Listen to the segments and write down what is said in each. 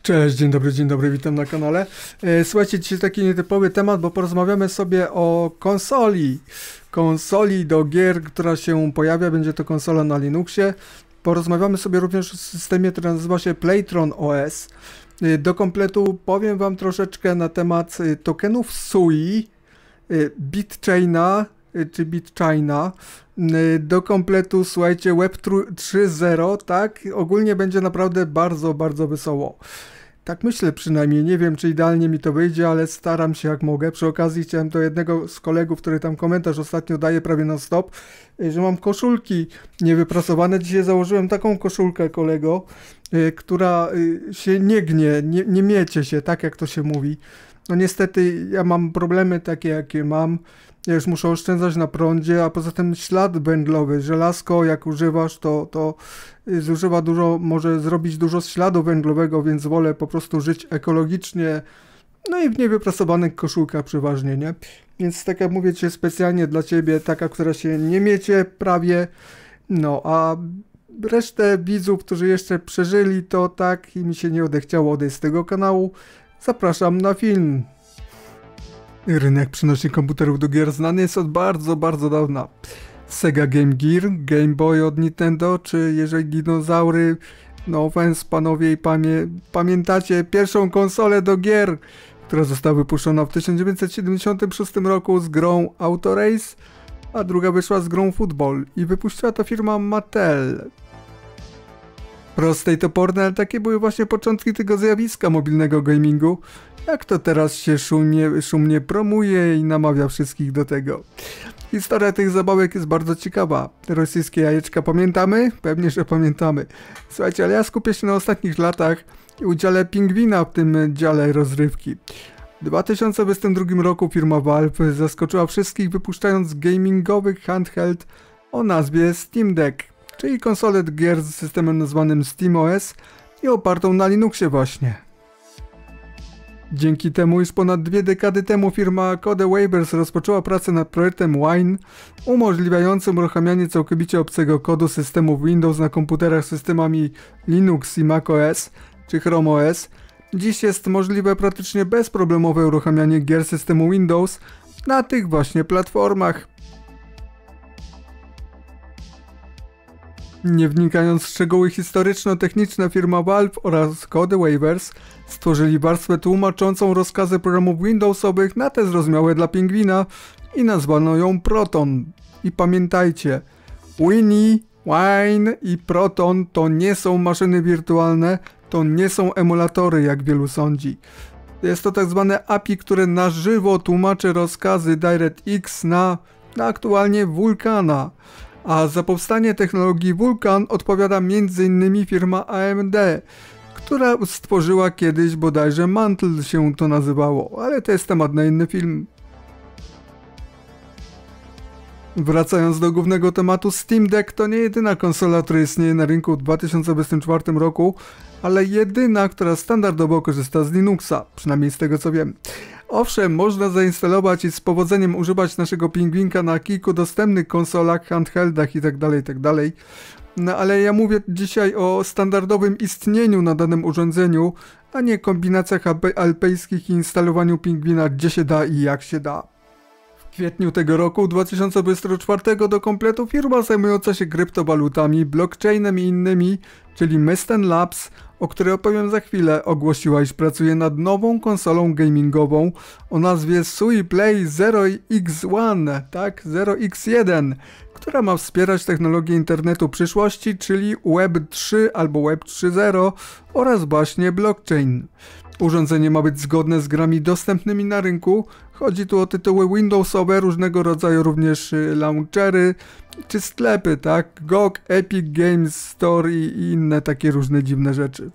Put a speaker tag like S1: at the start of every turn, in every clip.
S1: Cześć, dzień dobry, witam na kanale. Słuchajcie, dzisiaj taki nietypowy temat, bo porozmawiamy sobie o konsoli do gier, która się pojawia, będzie to konsola na Linuxie. Porozmawiamy sobie również o systemie, który nazywa się Playtron OS. Do kompletu powiem wam troszeczkę na temat tokenów SUI, BitChaina, czy BitChaina. Do kompletu, słuchajcie, Web 3.0, tak? Ogólnie będzie naprawdę bardzo wesoło. Tak myślę przynajmniej, nie wiem czy idealnie mi to wyjdzie, ale staram się jak mogę. Przy okazji chciałem do jednego z kolegów, który tam komentarz ostatnio daje prawie non stop, że mam koszulki niewyprasowane. Dzisiaj założyłem taką koszulkę, kolego, która się nie gnie, nie miecie się, tak jak to się mówi. No niestety ja mam problemy takie jakie mam. Ja już muszę oszczędzać na prądzie, a poza tym ślad węglowy, żelazko jak używasz to zużywa dużo, może zrobić dużo śladu węglowego, więc wolę po prostu żyć ekologicznie, no i w niewyprasowanych koszulkach przeważnie, nie? Więc tak jak mówię dzisiaj specjalnie dla ciebie, taka, która się nie miecie prawie, no a resztę widzów, którzy jeszcze przeżyli to tak i mi się nie odechciało odejść z tego kanału, zapraszam na film. Rynek przenośnych komputerów do gier znany jest od bardzo dawna. Sega Game Gear, Game Boy od Nintendo, czy jeżeli dinozaury, no offense panowie i panie, pamiętacie pierwszą konsolę do gier, która została wypuszczona w 1976 roku z grą Auto Race, a druga wyszła z grą Football i wypuściła to firma Mattel. Proste i toporne, ale takie były właśnie początki tego zjawiska mobilnego gamingu, jak to teraz się szumnie promuje i namawia wszystkich do tego. Historia tych zabawek jest bardzo ciekawa. Rosyjskie jajeczka pamiętamy? Pewnie, że pamiętamy. Słuchajcie, ale ja skupię się na ostatnich latach i udziale Pingwina w tym dziale rozrywki. W 2022 roku firma Valve zaskoczyła wszystkich wypuszczając gamingowy handheld o nazwie Steam Deck, czyli konsolę do gier z systemem nazwanym SteamOS i opartą na Linuxie właśnie. Dzięki temu już ponad 2 dekady temu firma CodeWeavers rozpoczęła pracę nad projektem Wine, umożliwiającym uruchamianie całkowicie obcego kodu systemów Windows na komputerach z systemami Linux i macOS czy Chrome OS. Dziś jest możliwe praktycznie bezproblemowe uruchamianie gier systemu Windows na tych właśnie platformach. Nie wnikając w szczegóły historyczno-techniczne, firma Valve oraz CodeWeavers stworzyli warstwę tłumaczącą rozkazy programów Windowsowych na te zrozumiałe dla Pingwina i nazwano ją Proton. I pamiętajcie, Winnie, Wine i Proton to nie są maszyny wirtualne, to nie są emulatory, jak wielu sądzi. Jest to tak zwane API, które na żywo tłumaczy rozkazy DirectX na aktualnie Vulkana. A za powstanie technologii Vulkan odpowiada m.in. firma AMD, która stworzyła kiedyś bodajże Mantle się to nazywało, ale to jest temat na inny film. Wracając do głównego tematu, Steam Deck to nie jedyna konsola, która istnieje na rynku w 2024 roku, ale jedyna, która standardowo korzysta z Linuxa, przynajmniej z tego co wiem. Owszem, można zainstalować i z powodzeniem używać naszego pingwinka na kilku dostępnych konsolach, handheldach itd. No ale ja mówię dzisiaj o standardowym istnieniu na danym urządzeniu, a nie kombinacjach alpejskich i instalowaniu pingwina gdzie się da i jak się da. W kwietniu tego roku, 2024, do kompletu firma zajmująca się kryptowalutami, blockchainem i innymi, czyli Mysten Labs, o której opowiem za chwilę, ogłosiła, iż pracuje nad nową konsolą gamingową o nazwie SUI Play 0x1, tak, 0x1, która ma wspierać technologię internetu przyszłości, czyli Web 3 albo Web 3.0 oraz właśnie blockchain. Urządzenie ma być zgodne z grami dostępnymi na rynku. Chodzi tu o tytuły Windowsowe, różnego rodzaju również launchery czy sklepy, tak? GOG, Epic Games Store i inne takie różne dziwne rzeczy.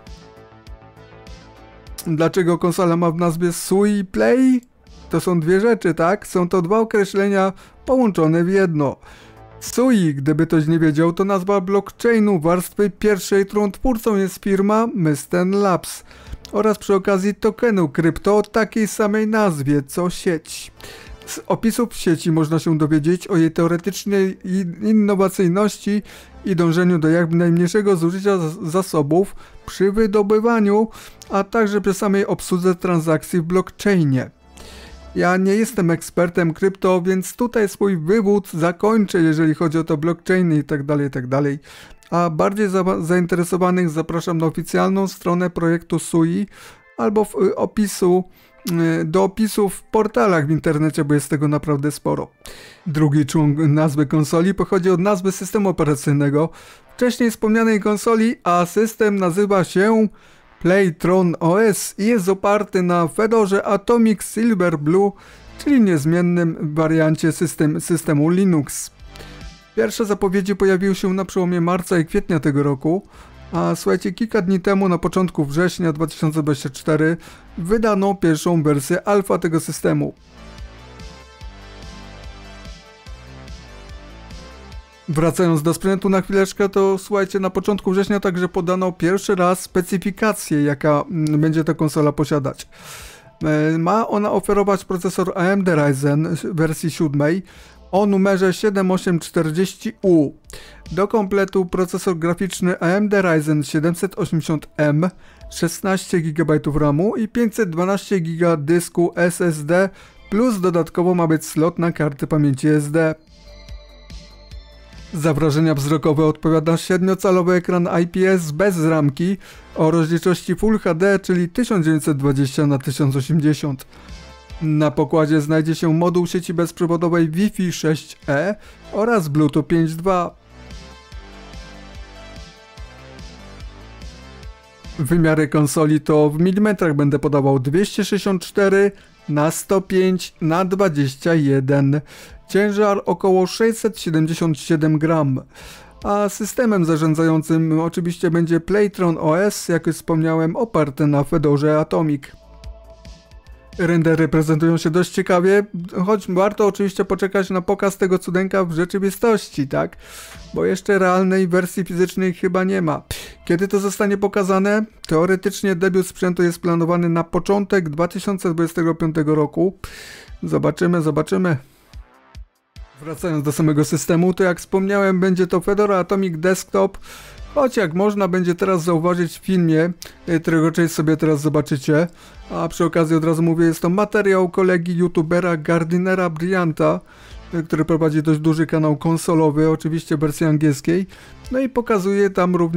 S1: Dlaczego konsola ma w nazwie SUI Play? To są dwie rzeczy, tak? Są to dwa określenia połączone w jedno. SUI, gdyby ktoś nie wiedział, to nazwa blockchainu warstwy pierwszej, którą twórcą jest firma Mysten Labs. Oraz przy okazji tokenu krypto o takiej samej nazwie co sieć. Z opisów w sieci można się dowiedzieć o jej teoretycznej innowacyjności i dążeniu do jak najmniejszego zużycia zasobów przy wydobywaniu, a także przy samej obsłudze transakcji w blockchainie. Ja nie jestem ekspertem krypto, więc tutaj swój wywód zakończę, jeżeli chodzi o to blockchainy i tak dalej. A bardziej zainteresowanych zapraszam na oficjalną stronę projektu SUI albo do opisu w portalach w internecie, bo jest tego naprawdę sporo. Drugi człon nazwy konsoli pochodzi od nazwy systemu operacyjnego wcześniej wspomnianej konsoli, a system nazywa się Playtron OS i jest oparty na Fedorze Atomic Silverblue, czyli niezmiennym wariancie systemu Linux. Pierwsze zapowiedzi pojawiły się na przełomie marca i kwietnia tego roku, a słuchajcie, kilka dni temu, na początku września 2024, wydano pierwszą wersję alfa tego systemu. Wracając do sprzętu na chwileczkę, to słuchajcie, na początku września także podano pierwszy raz specyfikację, jaka będzie ta konsola posiadać. Ma ona oferować procesor AMD Ryzen wersji 7 o numerze 7840U. Do kompletu procesor graficzny AMD Ryzen 780M, 16 GB RAMu i 512 GB dysku SSD, plus dodatkowo ma być slot na karty pamięci SD. Za wrażenia wzrokowe odpowiada 7-calowy ekran IPS bez ramki o rozdzielczości Full HD, czyli 1920x1080. Na pokładzie znajdzie się moduł sieci bezprzewodowej Wi-Fi 6E oraz Bluetooth 5.2. Wymiary konsoli to w milimetrach będę podawał 264 na 105 na 21. Ciężar około 677 gram. A systemem zarządzającym oczywiście będzie Playtron OS, jak już wspomniałem, oparte na Fedorze Atomic. Rendery prezentują się dość ciekawie, choć warto oczywiście poczekać na pokaz tego cudeńka w rzeczywistości, tak? Bo jeszcze realnej wersji fizycznej chyba nie ma. Kiedy to zostanie pokazane? Teoretycznie debiut sprzętu jest planowany na początek 2025 roku. Zobaczymy. Wracając do samego systemu, to jak wspomniałem, będzie to Fedora Atomic Desktop, choć jak można będzie teraz zauważyć w filmie, którego część sobie teraz zobaczycie, a przy okazji od razu mówię, jest to materiał kolegi youtubera Gardinera Bryanta, który prowadzi dość duży kanał konsolowy, oczywiście w wersji angielskiej, no i pokazuje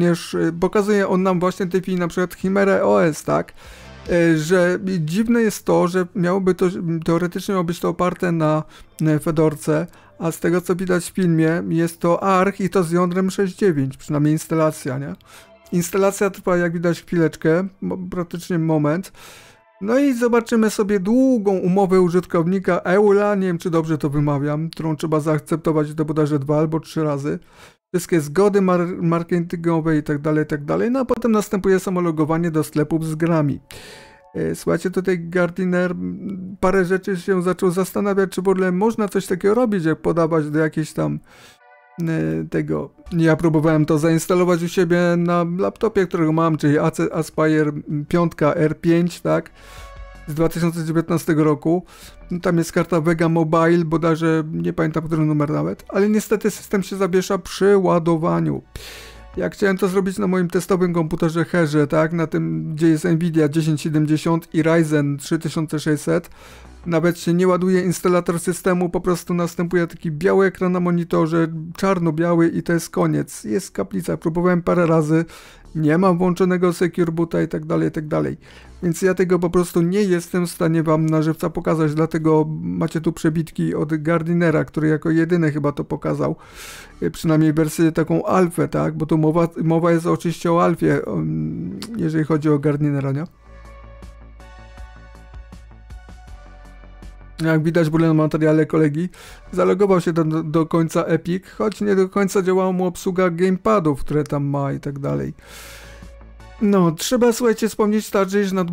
S1: on nam właśnie w tej chwili na przykład Chimera OS, tak? Że dziwne jest to, że teoretycznie miało być to oparte na Fedorce, a z tego co widać w filmie jest to ARC i to z jądrem 6.9, przynajmniej instalacja, nie? Instalacja trwa, jak widać, chwileczkę, praktycznie moment. No i zobaczymy sobie długą umowę użytkownika EULA, nie wiem czy dobrze to wymawiam, którą trzeba zaakceptować do bodajże 2 albo 3 razy. Wszystkie zgody marketingowe i tak dalej, no a potem następuje samo logowanie do sklepów z grami. Słuchajcie, tutaj Gardiner parę rzeczy się zaczął zastanawiać, czy w ogóle można coś takiego robić, jak podawać do jakiejś tam tego. Ja próbowałem to zainstalować u siebie na laptopie, którego mam, czyli Aspire 5 R5, tak, z 2019 roku. Tam jest karta Vega Mobile, bodajże nie pamiętam który numer nawet, ale niestety system się zawiesza przy ładowaniu. Ja chciałem to zrobić na moim testowym komputerze Herze, tak, na tym, gdzie jest Nvidia 1070 i Ryzen 3600. Nawet się nie ładuje instalator systemu, po prostu następuje taki biały ekran na monitorze, czarno-biały i to jest koniec. Jest kaplica, próbowałem parę razy, nie mam włączonego Secure Boota i tak dalej. Więc ja tego po prostu nie jestem w stanie wam na żywca pokazać, dlatego macie tu przebitki od Gardinera, który jako jedyny chyba to pokazał. Przynajmniej wersję taką alfę, tak, bo tu mowa jest oczywiście o alfie, jeżeli chodzi o Gardinera, nie? Jak widać w ogóle na materiale kolegi, zalogował się do końca Epic, choć nie do końca działała mu obsługa gamepadów, które tam ma i tak dalej. No, trzeba, słuchajcie, wspomnieć także, że nad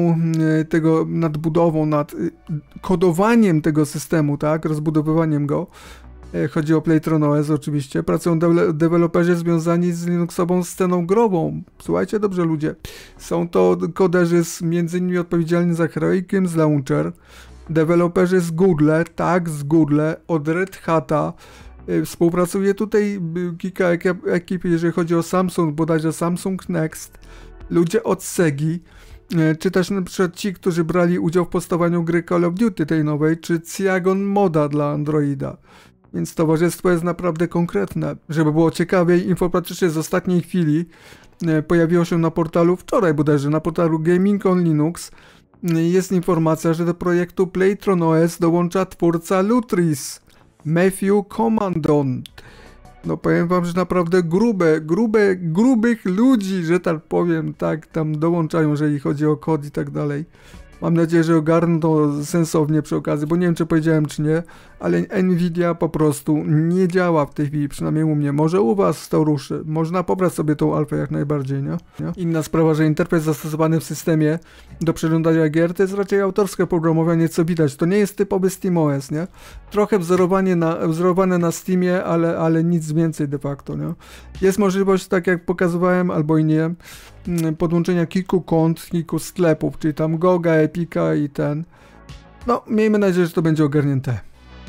S1: kodowaniem tego systemu, tak, rozbudowywaniem go, chodzi o Playtron OS oczywiście, pracują deweloperzy związani z linuxową sceną grową. Słuchajcie dobrze ludzie, są to koderzy między innymi odpowiedzialni za Heroic Games Launcher, deweloperzy z Google, tak, z Google, od Red Hata. Współpracuje tutaj kilka ekip, jeżeli chodzi o Samsung, bodajże Samsung Next, ludzie od Segi, czy też na przykład ci, którzy brali udział w powstawaniu gry Call of Duty tej nowej, czy Cygon Moda dla Androida. Więc towarzystwo jest naprawdę konkretne. Żeby było ciekawiej, info praktycznie z ostatniej chwili pojawiło się na portalu wczoraj bodajże, na portalu Gaming on Linux. Jest informacja, że do projektu Playtron OS dołącza twórca Lutris, Matthew Commandon. No powiem wam, że naprawdę grubych ludzi, że tak powiem, tak, tam dołączają, jeżeli chodzi o kod i tak dalej. Mam nadzieję, że ogarną to sensownie przy okazji, bo nie wiem, czy powiedziałem, czy nie, ale Nvidia po prostu nie działa w tej chwili, przynajmniej u mnie. Może u was to ruszy. Można pobrać sobie tą alfę jak najbardziej, nie? Inna sprawa, że interfejs zastosowany w systemie do przeglądania gier to jest raczej autorskie programowanie, co widać. To nie jest typowy SteamOS, nie? Trochę wzorowane na Steamie, ale nic więcej de facto, nie? Jest możliwość, tak jak pokazywałem, albo i nie, podłączenia kilku kont, kilku sklepów, czyli tam Goga, Epika i ten. No, miejmy nadzieję, że to będzie ogarnięte.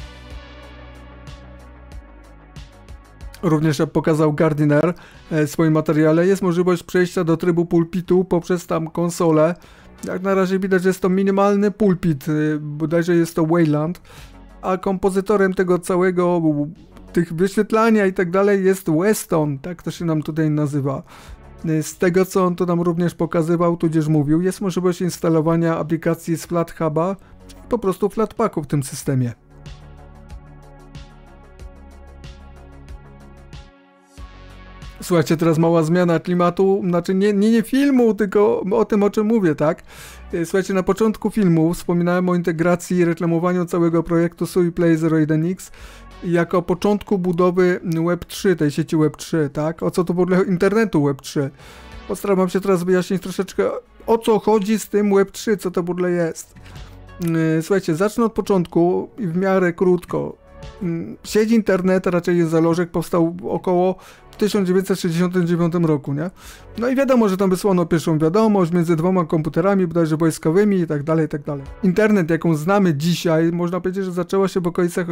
S1: Również jak pokazał Gardiner w swoim materiale, jest możliwość przejścia do trybu pulpitu poprzez tam konsolę. Jak na razie widać, że jest to minimalny pulpit, bodajże jest to Wayland, a kompozytorem tego całego, tych wyświetlania i tak dalej jest Weston, tak to się nam tutaj nazywa. Z tego, co on to nam również pokazywał, tudzież mówił, jest możliwość instalowania aplikacji z FlatHuba, czyli po prostu Flatpaka w tym systemie. Słuchajcie, teraz mała zmiana klimatu, znaczy nie filmu, tylko o tym, o czym mówię, tak? Słuchajcie, na początku filmu wspominałem o integracji i reklamowaniu całego projektu SuiPlay 01X jako początku budowy Web3, tej sieci Web3, tak? O co to w ogóle internetu Web3? Postaram się teraz wyjaśnić troszeczkę, o co chodzi z tym Web3, co to w ogóle jest. Słuchajcie, zacznę od początku i w miarę krótko. Sieć internet, raczej jest zalożek, powstał około w 1969 roku, nie? No i wiadomo, że tam wysłano pierwszą wiadomość między dwoma komputerami, bodajże wojskowymi i tak dalej, i tak dalej. Internet, jaką znamy dzisiaj, można powiedzieć, że zaczęła się w okolicach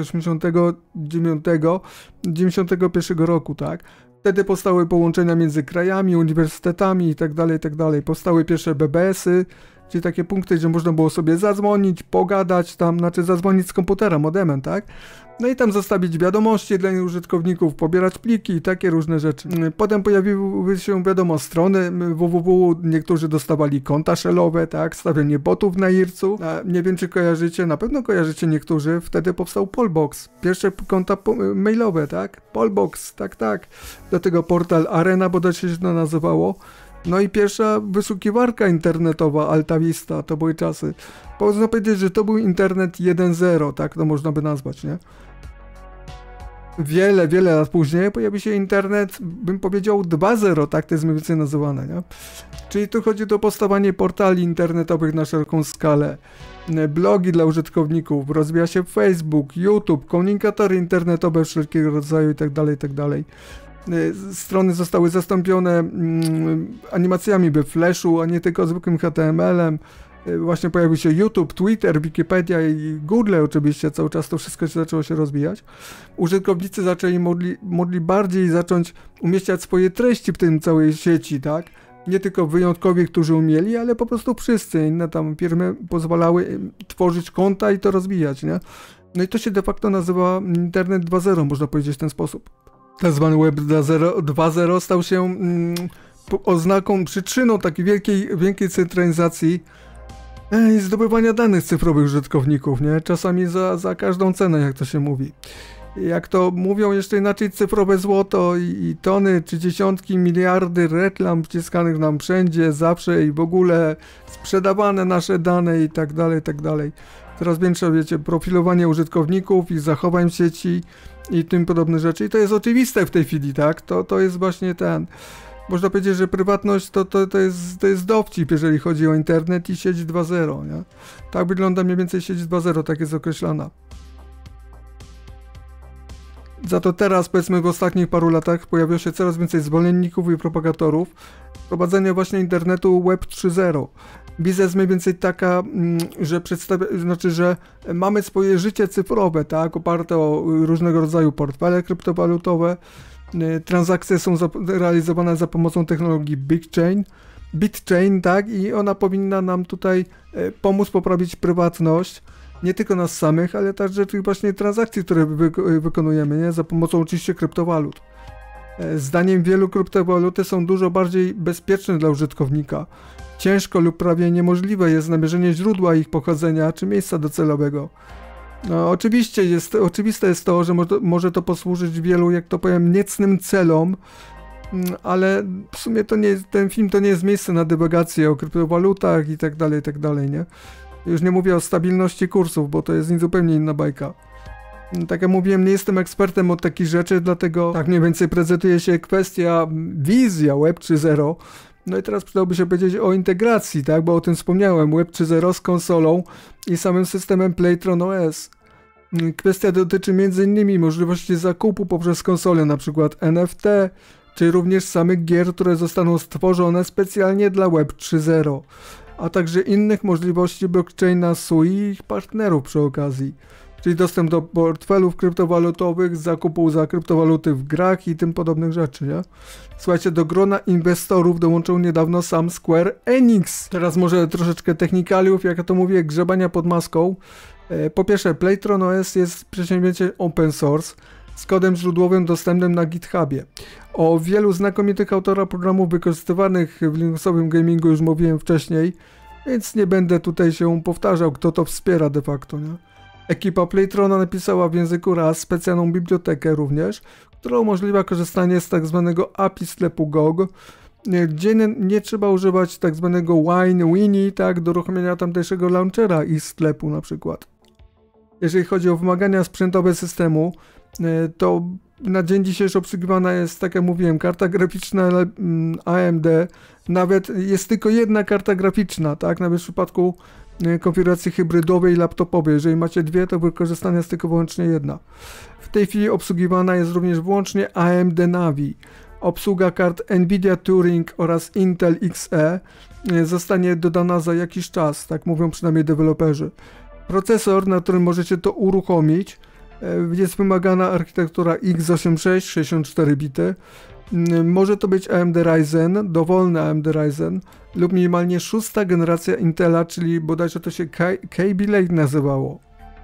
S1: 89-91 roku, tak? Wtedy powstały połączenia między krajami, uniwersytetami i tak dalej, i tak dalej. Powstały pierwsze BBS-y, czyli takie punkty, gdzie można było sobie zadzwonić, pogadać tam, znaczy zadzwonić z komputera, modemem, tak? No i tam zostawić wiadomości dla użytkowników, pobierać pliki i takie różne rzeczy. Potem pojawiły się, wiadomo, strony www, niektórzy dostawali konta shellowe, tak? Stawianie botów na IRC-u. Nie wiem, czy kojarzycie, na pewno kojarzycie niektórzy, wtedy powstał Polbox. Pierwsze konta mailowe, tak? Polbox, tak. Do tego portal Arena, bo to się nazywało. No i pierwsza wyszukiwarka internetowa, Alta Vista, to były czasy. Można powiedzieć, że to był internet 1.0, tak to można by nazwać, nie? Wiele lat później pojawi się internet, bym powiedział 2.0, tak to jest mniej więcej nazywane, nie? Czyli tu chodzi o powstawanie portali internetowych na szeroką skalę, blogi dla użytkowników, rozwija się Facebook, YouTube, komunikatory internetowe wszelkiego rodzaju itd., itd. Strony zostały zastąpione animacjami we Flashu, a nie tylko zwykłym HTML-em. Właśnie pojawił się YouTube, Twitter, Wikipedia i Google oczywiście, cały czas to wszystko zaczęło się rozwijać. Użytkownicy mogli bardziej zacząć umieścić swoje treści w tym całej sieci, tak? Nie tylko wyjątkowi, którzy umieli, ale po prostu wszyscy. Inne tam firmy pozwalały tworzyć konta i to rozwijać, nie? No i to się de facto nazywa Internet 2.0, można powiedzieć w ten sposób. Tak zwany Web 2.0 stał się oznaką, przyczyną takiej wielkiej centralizacji i zdobywania danych cyfrowych użytkowników, nie? Czasami za każdą cenę, jak to się mówi. Jak to mówią jeszcze inaczej, cyfrowe złoto i tony, czy dziesiątki, miliardy reklam wciskanych nam wszędzie, zawsze i w ogóle sprzedawane nasze dane i tak dalej, i tak dalej. Coraz większe, wiecie, profilowanie użytkowników i zachowań w sieci i tym podobne rzeczy. I to jest oczywiste w tej chwili, tak? To jest właśnie ten... Można powiedzieć, że prywatność to jest dowcip, jeżeli chodzi o internet i sieć 2.0, nie? Tak wygląda mniej więcej sieć 2.0, tak jest określana. Za to teraz, powiedzmy w ostatnich paru latach, pojawiło się coraz więcej zwolenników i propagatorów wprowadzenia właśnie internetu Web 3.0. Wizja jest mniej więcej taka, że że mamy swoje życie cyfrowe, tak, oparte o różnego rodzaju portfele kryptowalutowe. Transakcje są realizowane za pomocą technologii BitChain, tak, i ona powinna nam tutaj pomóc poprawić prywatność nie tylko nas samych, ale także tych właśnie transakcji, które wykonujemy, nie, za pomocą oczywiście kryptowalut. Zdaniem wielu kryptowaluty są dużo bardziej bezpieczne dla użytkownika. Ciężko lub prawie niemożliwe jest namierzenie źródła ich pochodzenia czy miejsca docelowego. No, oczywiste jest to, że może to posłużyć wielu, jak to powiem, niecnym celom, ale w sumie ten film to nie jest miejsce na dywagację o kryptowalutach i tak dalej, nie? Już nie mówię o stabilności kursów, bo to jest zupełnie inna bajka. Tak jak mówiłem, nie jestem ekspertem od takich rzeczy, dlatego tak mniej więcej prezentuje się wizja Web 3.0. No i teraz przydałoby się powiedzieć o integracji, tak, bo o tym wspomniałem, Web 3.0 z konsolą i samym systemem Playtron OS. Kwestia dotyczy m.in. możliwości zakupu poprzez konsolę, np. NFT, czy również samych gier, które zostaną stworzone specjalnie dla Web 3.0, a także innych możliwości blockchaina SUI i ich partnerów przy okazji. Czyli dostęp do portfelów kryptowalutowych, zakupu za kryptowaluty w grach i tym podobnych rzeczy, nie? Słuchajcie, do grona inwestorów dołączył niedawno sam Square Enix. Teraz może troszeczkę technikaliów, jak ja to mówię, grzebania pod maską. Po pierwsze, Playtron OS jest przedsięwzięciem open source z kodem źródłowym dostępnym na GitHubie. O wielu znakomitych autorach programów wykorzystywanych w Linuxowym gamingu już mówiłem wcześniej, więc nie będę tutaj się powtarzał, kto to wspiera de facto, nie? Ekipa Playtrona napisała w języku Rust specjalną bibliotekę również, która umożliwia korzystanie z tzw. API sklepu GOG, gdzie nie trzeba używać tzw. Winnie, tak, do uruchomienia tamtejszego launchera i sklepu na przykład. Jeżeli chodzi o wymagania sprzętowe systemu, to na dzień dzisiejszy obsługiwana jest, tak jak mówiłem, karta graficzna AMD, nawet jest tylko jedna karta graficzna, tak, nawet w przypadku konfiguracji hybrydowej i laptopowej. Jeżeli macie dwie, to wykorzystana jest tylko wyłącznie jedna. W tej chwili obsługiwana jest również wyłącznie AMD Navi. Obsługa kart Nvidia Turing oraz Intel Xe zostanie dodana za jakiś czas, tak mówią przynajmniej deweloperzy. Procesor, na którym możecie to uruchomić, jest wymagana architektura x86, 64 bity. Może to być AMD Ryzen, dowolny AMD Ryzen lub minimalnie 6. generacja Intela, czyli bodajże to się Kaby Lake nazywało.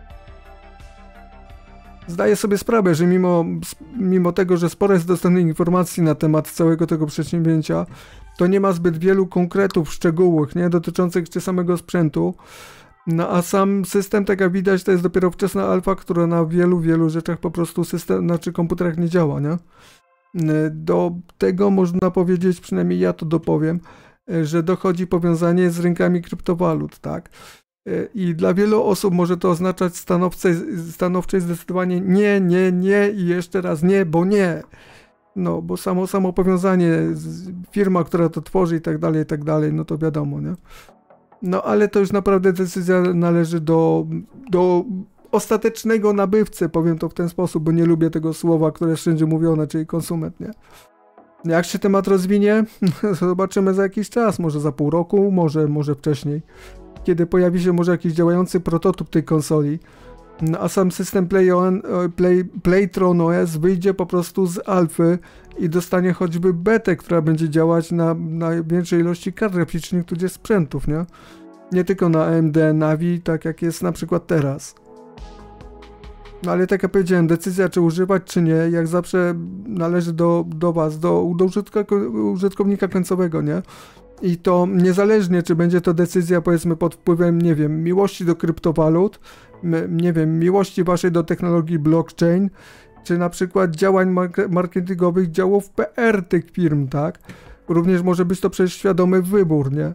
S1: Zdaję sobie sprawę, że mimo tego, że sporo jest dostępnych informacji na temat całego tego przedsięwzięcia, to nie ma zbyt wielu konkretów, szczegółów, nie, dotyczących czy samego sprzętu. No a sam system, tak jak widać, to jest dopiero wczesna alfa, która na wielu rzeczach po prostu komputerach nie działa, nie? Do tego można powiedzieć, przynajmniej ja to dopowiem, że dochodzi powiązanie z rynkami kryptowalut, tak? I dla wielu osób może to oznaczać stanowcze zdecydowanie nie i jeszcze raz nie, bo nie. No, bo samo powiązanie, firma, która to tworzy i tak dalej, no to wiadomo, nie? No, ale to już naprawdę decyzja należy do ostatecznego nabywcy, powiem to w ten sposób, bo nie lubię tego słowa, które jest wszędzie mówione, czyli konsument, nie? Jak się temat rozwinie, zobaczymy za jakiś czas, może za pół roku, może wcześniej, kiedy pojawi się może jakiś działający prototyp tej konsoli, a sam system Playtron OS wyjdzie po prostu z alfy i dostanie choćby betę, która będzie działać na większej ilości kart graficznych, tudzież sprzętów, nie? Nie tylko na AMD Navi, tak jak jest na przykład teraz. No ale tak jak powiedziałem, decyzja czy używać, czy nie, jak zawsze należy do was, do użytkownika końcowego, nie? I to niezależnie, czy będzie to decyzja, powiedzmy, pod wpływem, nie wiem, miłości do kryptowalut, nie wiem, miłości waszej do technologii blockchain, czy na przykład działań marketingowych działów PR tych firm, tak? Również może być to przecież świadomy wybór, nie?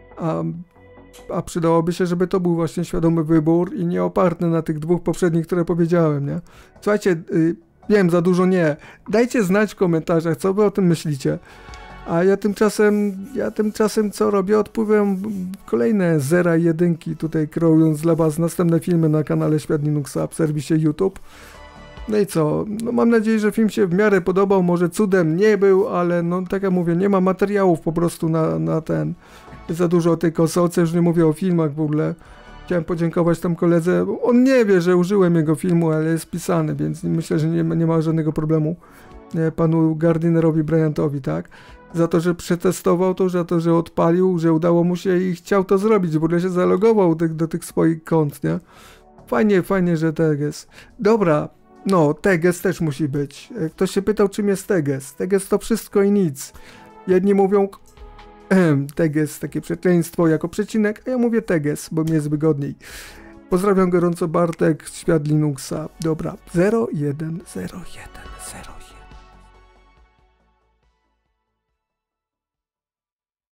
S1: A przydałoby się, żeby to był właśnie świadomy wybór i nie oparty na tych dwóch poprzednich, które powiedziałem, nie? Słuchajcie, wiem, za dużo nie. Dajcie znać w komentarzach, co wy o tym myślicie. A ja tymczasem co robię? Odpływam kolejne zera i jedynki, tutaj kreując dla was następne filmy na kanale Świat Linuxa w serwisie YouTube. No i co? No mam nadzieję, że film się w miarę podobał, może cudem nie był, ale no tak jak mówię, nie ma materiałów po prostu za dużo o tej konsolce, już nie mówię o filmach w ogóle. Chciałem podziękować tam koledze, on nie wie, że użyłem jego filmu, ale jest pisany, więc myślę, że nie ma żadnego problemu panu Gardinerowi Bryantowi, tak? Za to, że przetestował to, za to, że odpalił, że udało mu się i chciał to zrobić, w ogóle się zalogował do tych swoich kont, nie? Fajnie, że Teges. Dobra, no, Teges też musi być. Ktoś się pytał, czym jest Teges. Teges to wszystko i nic. Jedni mówią Teges, takie przekleństwo jako przecinek, a ja mówię Teges, bo mi jest wygodniej. Pozdrawiam gorąco, Bartek, Świat Linuxa. Dobra, 010101.